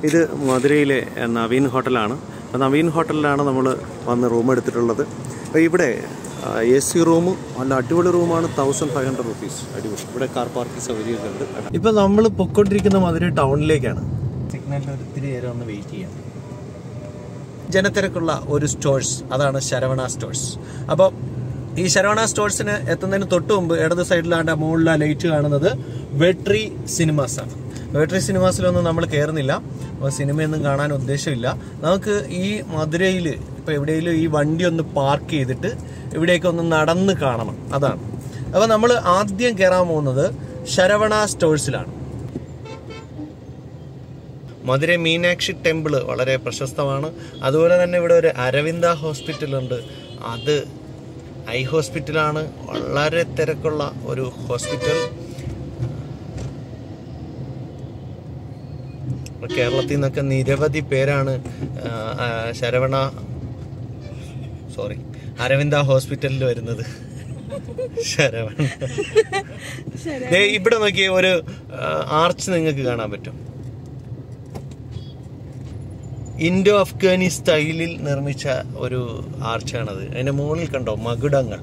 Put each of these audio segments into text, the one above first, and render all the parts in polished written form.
ഇത് മധുരയിലെ നവീൻ ഹോട്ടലാണ്. അപ്പോൾ നവീൻ ഹോട്ടലിലാണ് നമ്മൾ വന്ന് റൂം എടുത്തിട്ടുള്ളത്. അപ്പോൾ ഇവിടെ AC റൂം നല്ല അടിപൊളി റൂമാണ്. 1500 rupees. അടിപൊളി. ഇവിടെ കാർ പാർക്കിംഗ് സൗകര്യമൊക്കെ ഉണ്ട്. ഇപ്പം നമ്മൾ പൊയ്ക്കൊണ്ടിരിക്കുന്ന മധുര ടൗണിലേക്കാണ്. സിഗ്നലിൽ ഒത്തിരി നേരം ഒന്ന് വെയിറ്റ് ചെയ്യാം. ജനത്തിരക്കുള്ള ഒരു സ്റ്റോഴ്സ്, അതാണ് ശരവണ സ്റ്റോഴ്സ്. അപ്പോൾ ഈ ശരവണ സ്റ്റോഴ്സിന് എത്തുന്നതിന് തൊട്ട് മുമ്പ് ഇടത് സൈഡിലാണ്ട് മുകളിൽ ലൈറ്റ് കാണുന്നത് വെട്രി സിനിമാസ് ആണ്. വെട്രി സിനിമാസിലൊന്നും നമ്മൾ കയറുന്നില്ല. അപ്പോൾ സിനിമയൊന്നും കാണാൻ ഉദ്ദേശമില്ല. നമുക്ക് ഈ മധുരയിൽ ഇപ്പോൾ എവിടെയെങ്കിലും ഈ വണ്ടി ഒന്ന് പാർക്ക് ചെയ്തിട്ട് ഇവിടേക്ക് ഒന്ന് നടന്ന് കാണണം, അതാണ്. അപ്പോൾ നമ്മൾ ആദ്യം കയറാൻ പോകുന്നത് ശരവണ സ്റ്റോഴ്സിലാണ്. മധുര മീനാക്ഷി ടെമ്പിൾ വളരെ പ്രശസ്തമാണ്. അതുപോലെ തന്നെ ഇവിടെ ഒരു അരവിന്ദ ഹോസ്പിറ്റലുണ്ട്. അത് ഐ ഹോസ്പിറ്റലാണ്. വളരെ തിരക്കുള്ള ഒരു ഹോസ്പിറ്റൽ. കേരളത്തിൽ നിന്നൊക്കെ നിരവധി പേരാണ് അരവിന്ദ ഹോസ്പിറ്റലിൽ വരുന്നത്. ശരവണ ഇവിടെ നോക്കിയ ഒരു ആർച്ച് നിങ്ങൾക്ക് കാണാൻ പറ്റും. ഇൻഡോ അഫ്ഗാനി സ്റ്റൈലിൽ നിർമ്മിച്ച ഒരു ആർച്ചാണത്. അതിന്റെ മുകളിൽ കണ്ടോ മകുടങ്ങൾ.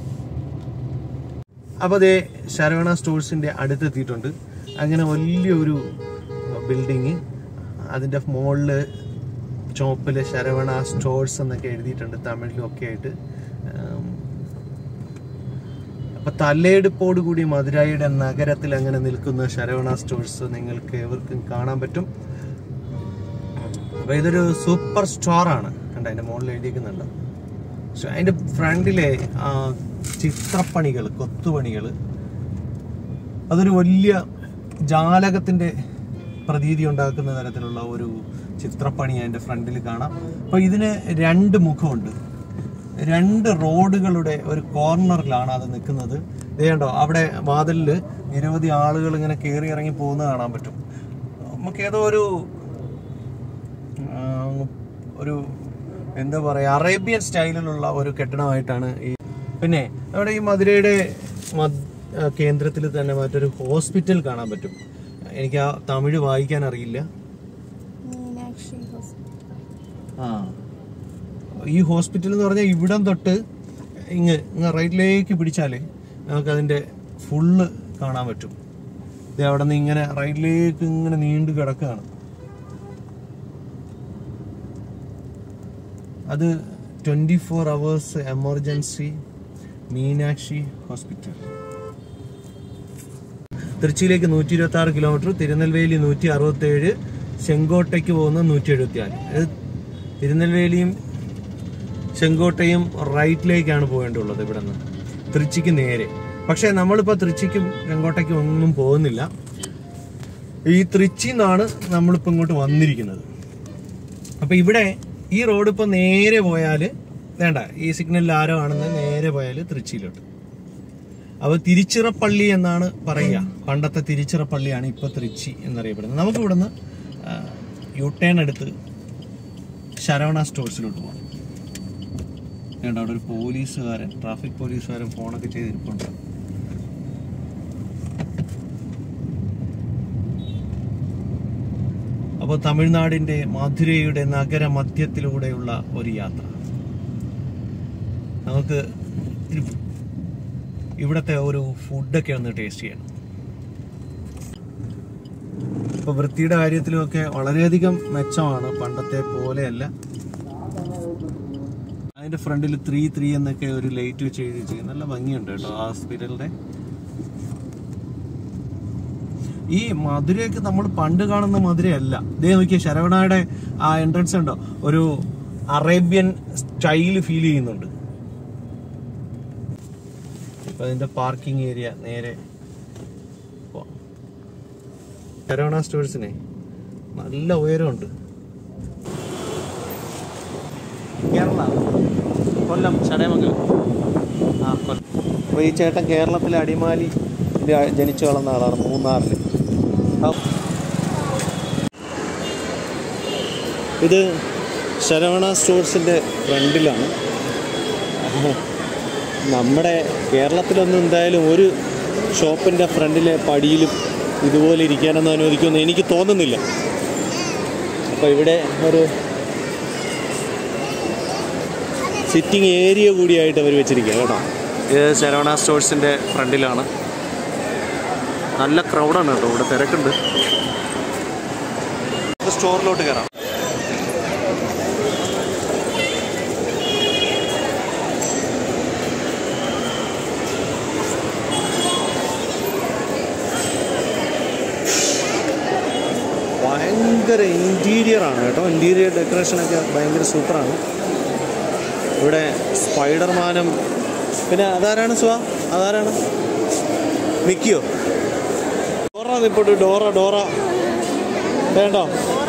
അപ്പോൾ അതേ ശരവണ സ്റ്റോഴ്സിന്റെ അടുത്തെത്തിയിട്ടുണ്ട്. അങ്ങനെ വലിയൊരു ബിൽഡിങ്, അതിൻ്റെ മുകളിൽ ചോപ്പിൽ ശരവണ സ്റ്റോഴ്സ് എന്നൊക്കെ എഴുതിയിട്ടുണ്ട്, തമിഴിലും ഒക്കെ ആയിട്ട്. അപ്പം തലയെടുപ്പോട് കൂടി മധുരയുടെ നഗരത്തിൽ അങ്ങനെ നിൽക്കുന്ന ശരവണ സ്റ്റോഴ്സ് നിങ്ങൾക്ക് ഏവർക്കും കാണാൻ പറ്റും. അപ്പോൾ ഇതൊരു സൂപ്പർ സ്റ്റോറാണ്. കണ്ട അതിൻ്റെ മുകളിൽ എഴുതിയിരിക്കുന്നുണ്ട്. പക്ഷെ അതിൻ്റെ ഫ്രണ്ടിലെ ചിത്രപ്പണികൾ, കൊത്തുപണികൾ, അതൊരു വലിയ ജാലകത്തിൻ്റെ പ്രതീതി ഉണ്ടാക്കുന്ന തരത്തിലുള്ള ഒരു ചിത്രപ്പണി അതിൻ്റെ ഫ്രണ്ടിൽ കാണാം. അപ്പോൾ ഇതിന് 2 മുഖമുണ്ട്. 2 റോഡുകളുടെ ഒരു കോർണറിലാണ് അത് നിൽക്കുന്നത്. ഇതേണ്ടോ അവിടെ വാതിലിൽ നിരവധി ആളുകൾ ഇങ്ങനെ കയറി ഇറങ്ങി പോകുന്നത് കാണാൻ പറ്റും. നമുക്കേതോ ഒരു എന്താ പറയുക, അറേബ്യൻ സ്റ്റൈലിലുള്ള ഒരു കെട്ടിടമായിട്ടാണ് ഈ. പിന്നെ അവിടെ ഈ മധുരയുടെ കേന്ദ്രത്തിൽ തന്നെ മറ്റൊരു ഹോസ്പിറ്റൽ കാണാൻ പറ്റും. എനിക്ക് ആ തമിഴ് വായിക്കാൻ അറിയില്ല. ഈ ഹോസ്പിറ്റൽ എന്ന് പറഞ്ഞാൽ ഇവിടം തൊട്ട് ഇങ്ങ് റൈറ്റിലേക്ക് പിടിച്ചാല് നമുക്കതിൻ്റെ ഫുള്ള് കാണാൻ പറ്റും. ഇത് അവിടെ നിന്ന് ഇങ്ങനെ റൈറ്റിലേക്ക് ഇങ്ങനെ നീണ്ടു കിടക്കുകയാണ്. അത് 24 hours എമർജൻസി മീനാക്ഷി ഹോസ്പിറ്റൽ. തൃച്ചിയിലേക്ക് 126 കിലോമീറ്റർ, തിരുനെൽവേലി 167, ചെങ്കോട്ടയ്ക്ക് പോകുന്ന 174. തിരുനെൽവേലിയും ചെങ്കോട്ടയും റൈറ്റിലേക്കാണ് പോകേണ്ടുള്ളത് ഇവിടെ നിന്ന്, തൃച്ചിക്ക് നേരെ. പക്ഷേ നമ്മളിപ്പോൾ തൃച്ചിക്കും ചെങ്കോട്ടയ്ക്കും ഒന്നും പോകുന്നില്ല. ഈ തൃച്ചിന്നാണ് നമ്മളിപ്പോൾ ഇങ്ങോട്ട് വന്നിരിക്കുന്നത്. അപ്പോൾ ഇവിടെ ഈ റോഡ് ഇപ്പോൾ നേരെ പോയാൽ വേണ്ട, ഈ സിഗ്നലിൽ ആരോ ആണെന്ന് നേരെ പോയാൽ തൃച്ചിയിലോട്ട്. അപ്പോൾ തിരുച്ചിറപ്പള്ളി എന്നാണ് പറയുക. പണ്ടത്തെ തിരുച്ചിറപ്പള്ളിയാണ് ഇപ്പോൾ തൃച്ചി എന്നറിയപ്പെടുന്നത്. നമുക്ക് ഇവിടുന്ന് യു-ടേൺ എടുത്ത് ശരവണ സ്റ്റോഴ്സിലോട്ട് പോകാം. വേണ്ട, അവിടെ ഒരു പോലീസുകാരൻ, ട്രാഫിക് പോലീസുകാരൻ ഫോണൊക്കെ ചെയ്തിരിപ്പുണ്ട്. അപ്പോൾ തമിഴ്നാടിൻ്റെ മധുരയുടെ നഗരമധ്യത്തിലൂടെയുള്ള ഒരു യാത്ര. നമുക്ക് ഇവിടുത്തെ ഒരു ഫുഡൊക്കെ ഒന്ന് ടേസ്റ്റ് ചെയ്യണം. ഇപ്പോൾ വൃത്തിയുടെ കാര്യത്തിലുമൊക്കെ വളരെയധികം മെച്ചമാണ്, പണ്ടത്തെ പോലെയല്ല. അതിൻ്റെ ഫ്രണ്ടിൽ 3 എന്നൊക്കെ ഒരു ലൈറ്റ് വെച്ച് എഴുതി, നല്ല ഭംഗിയുണ്ട് കേട്ടോ ആ ഹോസ്പിറ്റലിൻ്റെ. ഈ മധുരയൊക്കെ നമ്മൾ പണ്ട് കാണുന്ന മധുരയല്ല. ഇതേ നോക്കിയ ശരവണയുടെ ആ എൻട്രൻസ് ഉണ്ടോ, ഒരു അറേബ്യൻ സ്റ്റൈല് ഫീൽ ചെയ്യുന്നുണ്ട്. ഇപ്പം അതിൻ്റെ പാർക്കിംഗ് ഏരിയ നേരെ ശരവണ സ്റ്റോഴ്സിനെ നല്ല ഉയരമുണ്ട്. കേരള, കൊല്ലം, ചടയമംഗലം. കൊല്ലം. അപ്പോൾ ഈ ചേട്ടൻ കേരളത്തിലെ അടിമാലി ജനിച്ചു വളർന്ന ആളാണ്, മൂന്നാറിൽ. ഇത് ശരവണ സ്റ്റോഴ്സിൻ്റെ ഫ്രണ്ടിലാണ്. നമ്മുടെ കേരളത്തിലൊന്നും എന്തായാലും ഒരു ഷോപ്പിൻ്റെ ഫ്രണ്ടിലെ പടിയിലും ഇതുപോലെ ഇരിക്കാനൊന്നും അനുവദിക്കുമെന്ന് എനിക്ക് തോന്നുന്നില്ല. അപ്പോൾ ഇവിടെ ഒരു സിറ്റിംഗ് ഏരിയ കൂടിയായിട്ട് അവർ വെച്ചിരിക്കുക കേട്ടോ. ഇത് ശരവണ സ്റ്റോഴ്സിൻ്റെ ഫ്രണ്ടിലാണ്. നല്ല ക്രൗഡാണ് കേട്ടോ, ഇവിടെ തിരക്കുണ്ട്. സ്റ്റോറിലോട്ട് കയറാം. ഭയങ്കര ഇൻറ്റീരിയറാണ് കേട്ടോ. ഇൻറ്റീരിയർ ഡെക്കറേഷനൊക്കെ ഭയങ്കര സൂപ്പറാണ്. ഇവിടെ സ്പൈഡർമാനും പിന്നെ അതാരാണ് അതാരാണ് മിക്കിയോ? ഡോറ നിപ്പോട്ട്. ഡോറ വേണ്ടോ?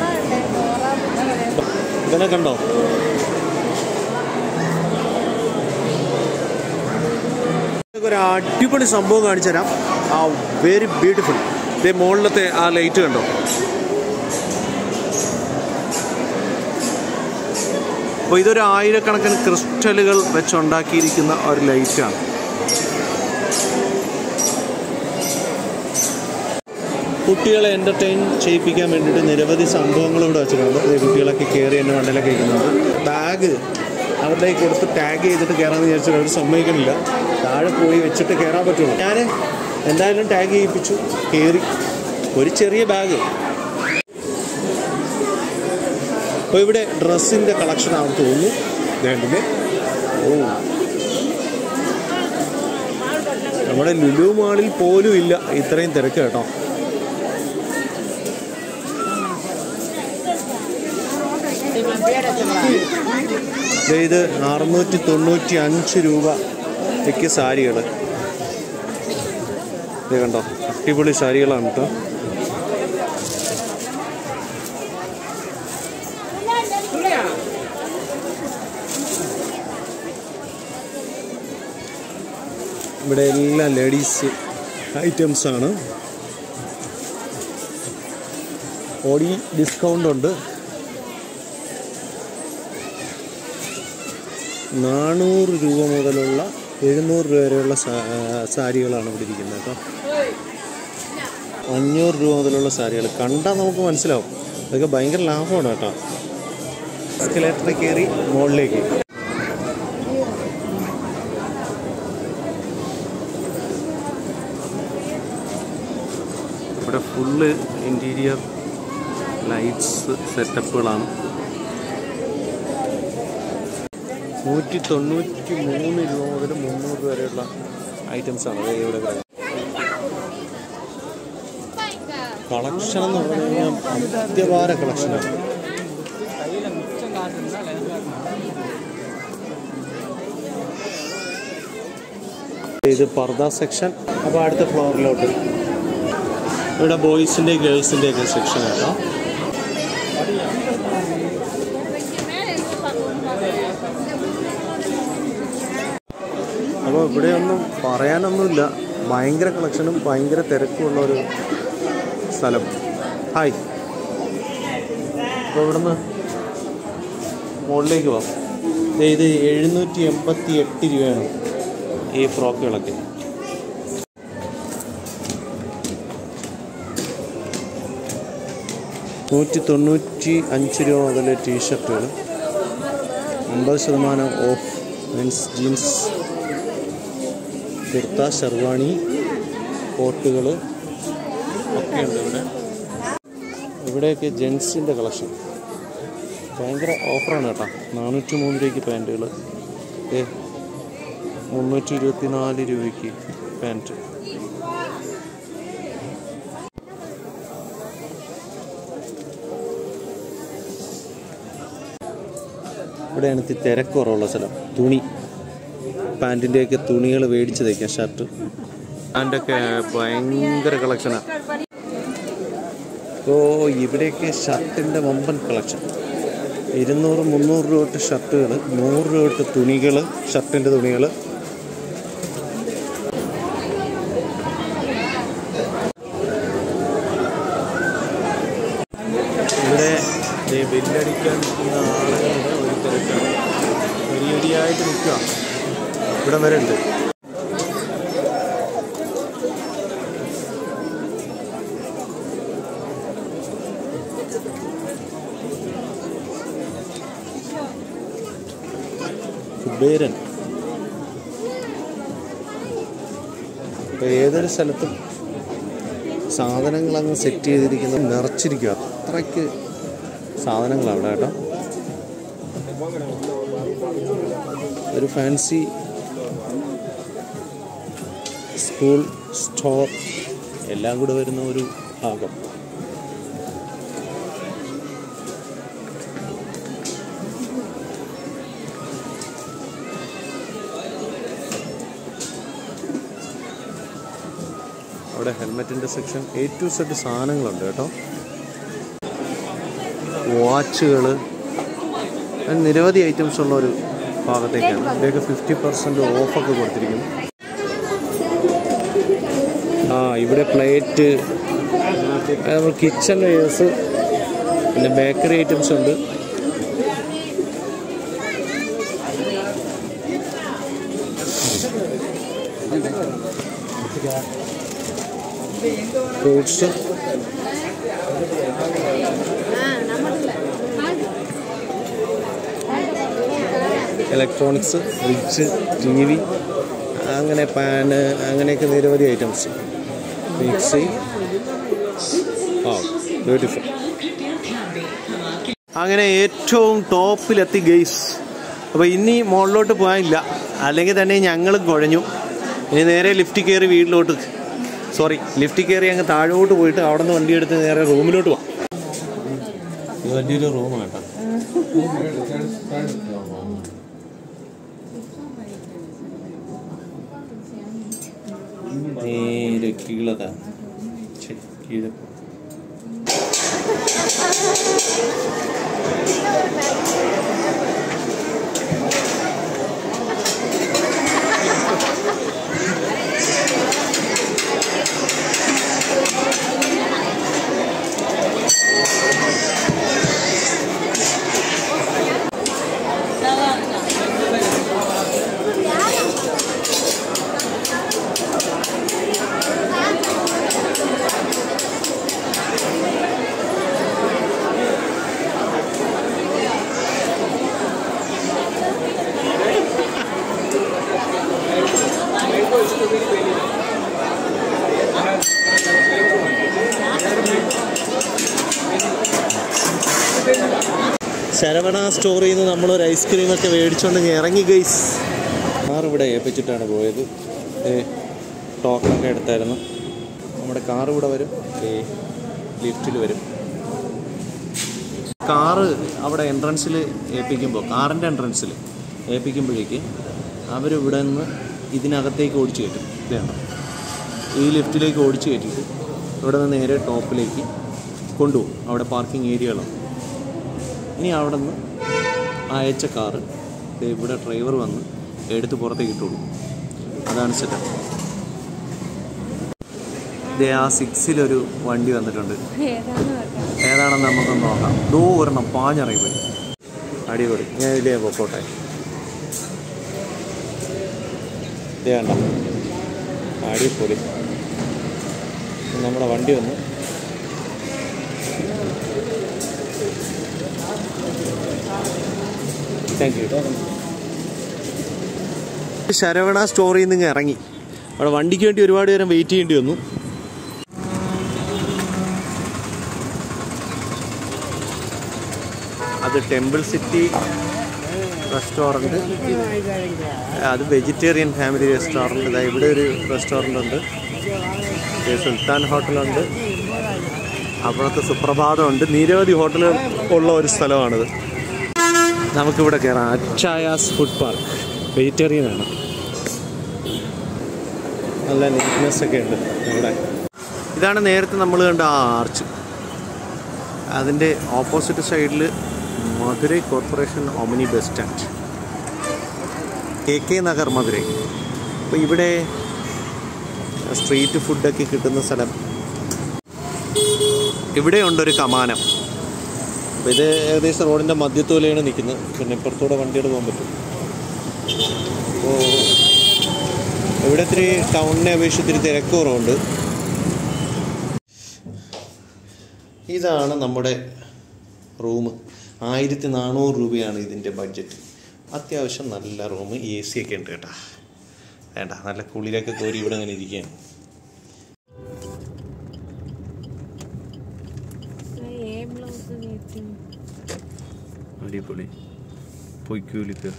ഇതിനെ കണ്ടോ? ഒരു അടിപൊളി സംഭവം കാണിച്ചു തരാം. ആ വെരി ബ്യൂട്ടിഫുൾ. ഇതേ മുകളിലത്തെ ആ ലൈറ്റ് കണ്ടോ? അപ്പോൾ ഇതൊരു 1000കണക്കിന് ക്രിസ്റ്റലുകൾ വെച്ചുണ്ടാക്കിയിരിക്കുന്ന ഒരു ലൈറ്റാണ്. കുട്ടികളെ എൻ്റർടൈൻ ചെയ്യിപ്പിക്കാൻ വേണ്ടിയിട്ട് നിരവധി സംഭവങ്ങൾ ഇവിടെ വെച്ചിട്ടുണ്ട്. കുട്ടികളൊക്കെ കയറി എൻ്റെ മണ്ടയിലൊക്കെ ഇരിക്കുന്നത്. ബാഗ് അവരുടെ കൊടുത്ത് ടാഗ് ചെയ്തിട്ട് കയറാമെന്ന് വിചാരിച്ചാൽ അവർ സമ്മതിക്കുന്നില്ല. താഴെ പോയി വെച്ചിട്ട് കയറാൻ പറ്റുള്ളൂ. ഞാൻ എന്തായാലും ടാഗ് ചെയ്യിപ്പിച്ചു, കയറി. ഒരു ചെറിയ ബാഗ്. അപ്പോൾ ഇവിടെ ഡ്രസ്സിൻ്റെ കളക്ഷനാണെന്ന് തോന്നുന്നു. വേണ്ടില്ലേ? ഓ, നമ്മുടെ ലുലു മാളിൽ പോലും ഇല്ല ഇത്രയും തിരക്ക് കേട്ടോ. ഇത് 695 രൂപയ്ക്ക് സാരികൾ. ഇത് കണ്ടോ, അടിപൊളി സാരികളാണ് കേട്ടോ. ഇവിടെ എല്ലാം ലേഡീസ് ഐറ്റംസാണ്. ഓടി ഡിസ്കൗണ്ട് ഉണ്ട്. 400 രൂപ മുതലുള്ള 700 രൂപ വരെയുള്ള സാരികളാണ് ഇവിടെ ഇരിക്കുന്നത് കേട്ടോ. 500 രൂപ മുതലുള്ള സാരികൾ കണ്ടാൽ നമുക്ക് മനസ്സിലാവും. അതൊക്കെ ഭയങ്കര ലാഭമാണ് കേട്ടോ. എസ്കലേറ്ററിൽ കയറി മുകളിലേക്ക്. ഇവിടെ ഫുള്ള് ഇൻറ്റീരിയർ ലൈറ്റ്സ് സെറ്റപ്പുകളാണ്. 193 രൂപ മുതൽ 300 രൂപ വരെയുള്ള ഐറ്റംസാണ് ഇവിടെ. കളക്ഷൻ എന്ന് പറഞ്ഞു കഴിഞ്ഞാൽ അത്യപാര കളക്ഷനാണ്. ഇത് പർദ സെക്ഷൻ. അപ്പോൾ അടുത്ത ഫ്ലോറിലോട്ട് ഇവിടെ ബോയ്സിൻ്റെ ഗേൾസിൻ്റെ ഒക്കെ സെക്ഷൻ ആണോ. അപ്പോൾ ഇവിടെയൊന്നും പറയാനൊന്നുമില്ല. ഭയങ്കര കളക്ഷനും ഭയങ്കര തിരക്കുമുള്ളൊരു സ്ഥലം. ഹായ്. അപ്പോൾ ഇവിടുന്ന് മുകളിലേക്ക് പോകാം. ഇത് 788 രൂപയാണ് ഈ ഫ്രോക്കുകളൊക്കെ. $195 രൂപ മുതൽ ടീഷർട്ടുകൾ. 50% off. Men's jeans, kurta, sherwani, കോട്ടുകൾ ഒക്കെയുണ്ട് ഇവിടെ. ഇവിടെയൊക്കെ ജെൻസിൻ്റെ കളക്ഷൻ ഭയങ്കര ഓഫറാണ് കേട്ടോ. 403 രൂപയ്ക്ക് പാൻറ്റുകൾ. 324 രൂപയ്ക്ക് പാൻറ്റ്. ഇവിടെയാണ് തിരക്ക് കുറവുള്ള സ്ഥലം. തുണി, പാൻറ്റിൻ്റെയൊക്കെ തുണികൾ മേടിച്ച് തയ്ക്കാം. ഷർട്ട്, പാൻറ്റൊക്കെ ഭയങ്കര കളക്ഷനാണ്. അപ്പോൾ ഇവിടെയൊക്കെ ഷർട്ടിൻ്റെ വമ്പൻ കളക്ഷൻ. 200-300 രൂപ തൊട്ട് ഷർട്ടുകൾ, 100 രൂപ തൊട്ട് തുണികൾ, ഷർട്ടിൻ്റെ തുണികൾ. ഇവിടെ ബില്ലടിക്കാൻ നിൽക്കുന്ന ആളുകളുടെ ഒരു തിരക്കാണ്. വരിയായിട്ട് നിൽക്കുക. ഇവിടെ വരെ ഉണ്ട്. കുബേരൻ. ഇപ്പം ഏതൊരു സ്ഥലത്തും സാധനങ്ങളങ്ങ് സെറ്റ് ചെയ്തിരിക്കുന്നത് നിറച്ചിരിക്കുക. അത്രയ്ക്ക് സാധനങ്ങളാണ് അവിടെ കേട്ടോ. ഒരു ഫാൻസി സ്കൂൾ സ്റ്റോർ എല്ലാം കൂടെ വരുന്ന ഒരു ഭാഗം. അവിടെ ഹെൽമെറ്റിൻ്റെ സെക്ഷൻ A to Z സാധനങ്ങളുണ്ട് കേട്ടോ. വാച്ചുകൾ, നിരവധി ഐറ്റംസ് ഉള്ള ഒരു ഭാഗത്തേക്കാണ്. ഇവിടെയൊക്കെ 50% ഓഫൊക്കെ കൊടുത്തിരിക്കുന്നു. ഇവിടെ പ്ലേറ്റ്, നമ്മൾ കിച്ചൺ വെയേഴ്സ്, പിന്നെ ബേക്കറി ഐറ്റംസ് ഉണ്ട്. ഫ്രൂട്ട്സ്, ഇലക്ട്രോണിക്സ്, ഫ്രിഡ്ജ്, TV, അങ്ങനെ പാന്, അങ്ങനെയൊക്കെ നിരവധി ഐറ്റംസ്. മിക്സി. ബ്യൂട്ടിഫുൾ. അങ്ങനെ ഏറ്റവും ടോപ്പിലെത്തി ഗെയ്സ്. അപ്പോൾ ഇനി മുകളിലോട്ട് പോകാനില്ല, അല്ലെങ്കിൽ തന്നെ ഞങ്ങളും കുഴഞ്ഞു. ഇനി നേരെ ലിഫ്റ്റ് കയറി വീട്ടിലോട്ട്, ലിഫ്റ്റ് കയറി അങ്ങ് താഴോട്ട് പോയിട്ട് അവിടെ നിന്ന് വണ്ടി എടുത്ത് നേരെ റൂമിലോട്ട് പോവാം. ഇത് വലിയൊരു റൂമാണ് കേട്ടോ. നേരെ കീഴതാ കീഴ. ശരവണ സ്റ്റോറിൽ നിന്ന് നമ്മളൊരു ഐസ്ക്രീമൊക്കെ മേടിച്ചുകൊണ്ട് ഇറങ്ങി ഗൈസ്. കാർ ഇവിടെ ഏൽപ്പിച്ചിട്ടാണ് പോയത്. ടോക്കണൊക്കെ എടുത്തായിരുന്നു. നമ്മുടെ കാർ ഇവിടെ വരും, ലിഫ്റ്റിൽ വരും. കാറ് അവിടെ എൻട്രൻസിൽ ഏൽപ്പിക്കുമ്പോൾ, കാറിൻ്റെ എൻട്രൻസിൽ ഏൽപ്പിക്കുമ്പോഴേക്ക് അവരിവിടെ നിന്ന് ഇതിനകത്തേക്ക് ഓടിച്ചു കയറ്റും. ഇതാണ് ഈ ലിഫ്റ്റിലേക്ക് ഓടിച്ചു കയറ്റിയിട്ട് ഇവിടെ നിന്ന് നേരെ ടോപ്പിലേക്ക് കൊണ്ടുപോകും. അവിടെ പാർക്കിംഗ് ഏരിയകളാണ്. ഇനി അവിടെ നിന്ന് അയച്ച കാറ് ഇവിടെ ഡ്രൈവർ വന്ന് എടുത്ത് പുറത്തേക്ക് ഇട്ടുള്ളൂ. അതാണ് സെറ്റപ്പ്. ആ 6-ലൊരു വണ്ടി വന്നിട്ടുണ്ട്. ഏതാണെന്ന് നമുക്കൊന്ന് നോക്കാം. ഒരെണ്ണം പാഞ്ഞിറങ്ങി പോയി. അടിപൊളി. ഞാൻ ഇതിലേ പൊക്കോട്ടെ. വേണ്ട, അടിപൊളി. നമ്മുടെ വണ്ടി വന്നു. Thank you. ശരവണ സ്റ്റോറിൽ നിന്ന് ഇറങ്ങി. അവിടെ വണ്ടിക്ക് വേണ്ടി ഒരുപാട് നേരം വെയിറ്റ് ചെയ്യേണ്ടി വന്നു. അത് ടെമ്പിൾ സിറ്റി റെസ്റ്റോറൻറ്റ്, അത് വെജിറ്റേറിയൻ ഫാമിലി റെസ്റ്റോറൻറ്റ്. ഇവിടെ ഒരു റെസ്റ്റോറൻ്റ് ഉണ്ട്, സുൽത്താൻ ഹോട്ടലുണ്ട്, അപ്പുറത്ത് സുപ്രഭാതമുണ്ട്. നിരവധി ഹോട്ടലുകൾ ഉള്ള ഒരു സ്ഥലമാണിത്. നമുക്കിവിടെ കയറാം. അച്ചായാസ് ഫുഡ് പാർക്ക്, വെജിറ്റേറിയൻ ആണ്. നല്ല നീറ്റ്നെസ് ഒക്കെ ഉണ്ട് ഇവിടെ. ഇതാണ് നേരത്തെ നമ്മൾ കണ്ട ആ ആർച്ച്. അതിൻ്റെ ഓപ്പോസിറ്റ് സൈഡിൽ Madurai corporation omni bus stand, KK Nagar Madurai. അപ്പോൾ ഇവിടെ സ്ട്രീറ്റ് ഫുഡൊക്കെ കിട്ടുന്ന സ്ഥലം. ഇവിടെയുണ്ടൊരു കമാനം. അപ്പോൾ ഇത് ഏകദേശം റോഡിൻ്റെ മധ്യത്തോലെയാണ് നിൽക്കുന്നത്. പിന്നെ ഇപ്പുറത്തൂടെ വണ്ടികൾ പോകാൻ പറ്റും. അപ്പോൾ ഇവിടെ ഇത്തിരി ടൗണിനെ അപേക്ഷിച്ച് ഇത്തിരി തിരക്ക് കുറവുണ്ട്. ഇതാണ് നമ്മുടെ റൂം. 1400 രൂപയാണ് ഇതിൻ്റെ ബഡ്ജറ്റ്. അത്യാവശ്യം നല്ല റൂം, AC ഒക്കെ ഉണ്ട് കേട്ടോ. വേണ്ട, നല്ല കുളിരൊക്കെ കോരി ഇവിടെ അങ്ങനെ ഇരിക്കുകയാണ്. അടിപൊളി പൊയ്ക്കൂലിക്ക്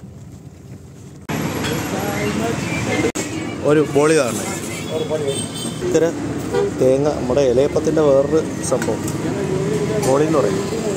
ഒരു ബോളി കാണണേ. ഇത്തരം തേങ്ങ നമ്മുടെ ഇലയപ്പത്തിൻ്റെ വേറൊരു സംഭവം ബോളി എന്ന് പറയും.